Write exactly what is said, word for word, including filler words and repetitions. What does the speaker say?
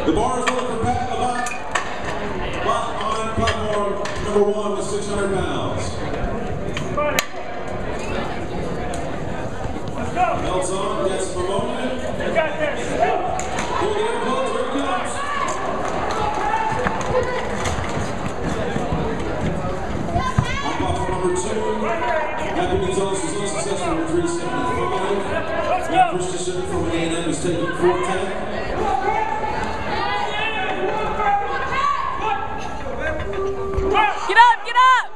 The bar is looking for Pat Levant on platform number one with six hundred pounds. Belts on, gets the moment. You got this. Pull the airplanes, here it comes. On platform number two, Happy Gonzalez is unsuccessful with three seventy-five. Matt Christensen from A and M is taking four ten. Get up, get up!